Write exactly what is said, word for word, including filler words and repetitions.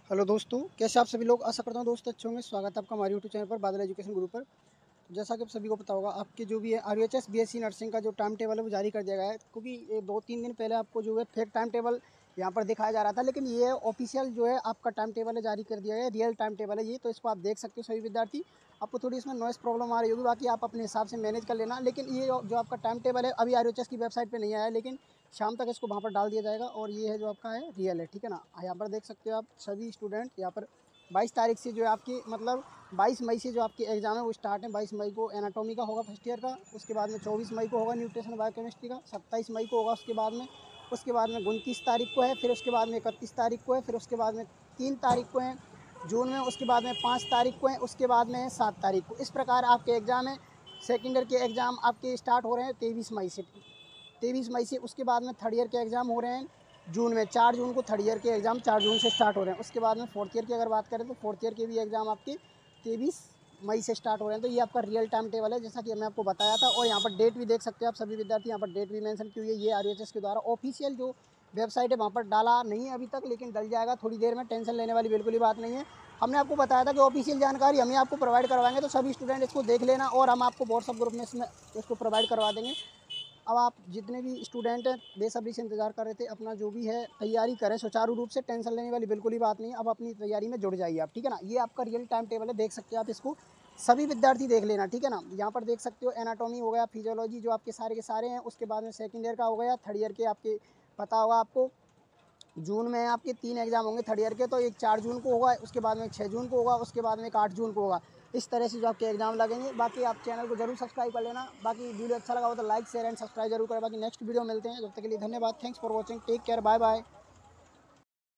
Hello दोस्तों, कैसे आप सभी लोग। आशा करता हूँ दोस्त अच्छे होंगे। स्वागत है आपका हमारे यूट्यूब चैनल पर बादल एजुकेशन ग्रुप पर। तो जैसा कि आप सभी को पता होगा, आपके जो भी है R H S B S C nursing का जो टाइम टेबल है वो जारी कर दिया गया है। क्योंकि ये दो तीन दिन पहले आपको जो है फेक टाइम टेबल यहाँ पर दिखाया जा रहा था, लेकिन ये ऑफिशियल जो है आपका टाइम टेबल है जारी कर दिया गया है। रियल टाइम टेबल है ये, तो इसको आप देख सकते हो सभी विद्यार्थी। आपको थोड़ी इसमें नॉइस प्रॉब्लम आ रही होगी, बाकी आप अपने हिसाब से मैनेज कर लेना। लेकिन ये जो आपका टाइम टेबल है अभी आर एच एस की वेबसाइट पर नहीं आया है, लेकिन शाम तक इसको वहाँ पर डाल दिया जाएगा। और ये है जो आपका है रियल है, ठीक है ना। यहाँ पर देख सकते हो आप सभी स्टूडेंट। यहाँ पर बाईस तारीख से जो है आपकी मतलब बाईस मई से जो आपकी एग्ज़ाम है वो स्टार्ट है। बाईस मई को एनाटॉमी का होगा फर्स्ट ईयर का, उसके बाद में चौबीस मई को होगा न्यूट्रिशन बायोकेमिस्ट्री का, सत्ताईस मई को होगा उसके बाद में, उसके बाद में उनतीस तारीख को है, फिर उसके बाद में इकतीस तारीख को है, फिर उसके बाद में तीन तारीख को है जून में, उसके बाद में पाँच तारीख को है, उसके बाद में है सात तारीख को। इस प्रकार आपके एग्ज़ाम है। सेकेंड ईयर के एग्ज़ाम आपके स्टार्ट हो रहे हैं तेईस मई से तेईस मई से। उसके बाद में थर्ड ईयर के एग्ज़ाम हो रहे हैं जून में, चार जून को थर्ड ईयर के एग्ज़ाम चार जून से स्टार्ट हो रहे हैं। उसके बाद में फोर्थ ईयर की अगर बात करें तो फोर्थ ईयर के भी एग्ज़ाम आपके तेईस मई से स्टार्ट हो रहे हैं। तो ये आपका रियल टाइम टेबल है, जैसा कि मैं आपको बताया था। और यहाँ पर डेट भी देख सकते हो आप सभी विद्यार्थी। यहाँ पर डेट भी मेंशन की हुई है। ये आर एच एस के द्वारा ऑफिशियल जो वेबसाइट है वहाँ पर डाला नहीं है अभी तक, लेकिन डल जाएगा थोड़ी देर में। टेंशन लेने वाली बिल्कुल ही बात नहीं है। हमने आपको बताया था कि ऑफिशियल जानकारी हम ही आपको प्रोवाइड करवाएंगे, तो सभी स्टूडेंट इसको देख लेना और हम आपको व्हाट्सअप ग्रुप में इसमें इसको प्रोवाइड करवा देंगे। अब आप जितने भी स्टूडेंट हैं बेसब्री से इंतजार कर रहे थे, अपना जो भी है तैयारी करें सुचारू रूप से। टेंशन लेने वाली बिल्कुल ही बात नहीं है। अब अपनी तैयारी में जुड़ जाइए आप, ठीक है ना। ये आपका रियल टाइम टेबल है, देख सकते हो आप इसको। सभी विद्यार्थी देख लेना, ठीक है ना। यहाँ पर देख सकते हो एनाटॉमी हो गया, फिजियोलॉजी जो आपके सारे के सारे हैं। उसके बाद में सेकेंड ईयर का हो गया, थर्ड ईयर के आपके पता होगा आपको जून में आपके तीन एग्जाम होंगे थर्ड ईयर के। तो एक चार जून को होगा, उसके बाद में छः जून को होगा, उसके बाद में एक आठ जून को होगा। इस तरह से जो आपके एग्जाम लगेंगे। बाकी आप चैनल को जरूर सब्सक्राइब कर लेना। बाकी वीडियो अच्छा लगा हो तो लाइक शेयर एंड सब्सक्राइब जरूर करें। बाकी नेक्स्ट वीडियो मिलते हैं, जब तक के लिए धन्यवाद। Thanks for watching, take care, bye bye.